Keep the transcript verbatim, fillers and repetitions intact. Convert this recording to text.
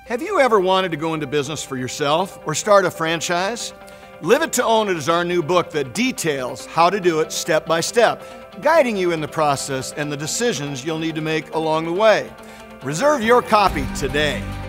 Have you ever wanted to go into business for yourself or start a franchise? Live It to Own It is our new book that details how to do it step by step, guiding you in the process and the decisions you'll need to make along the way. Reserve your copy today.